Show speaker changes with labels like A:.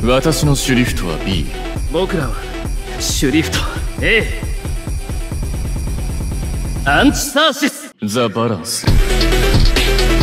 A: 私のシュリフトは B。
B: 僕らはシュリフト A。 アンチサーシス。
A: ザ・バランス。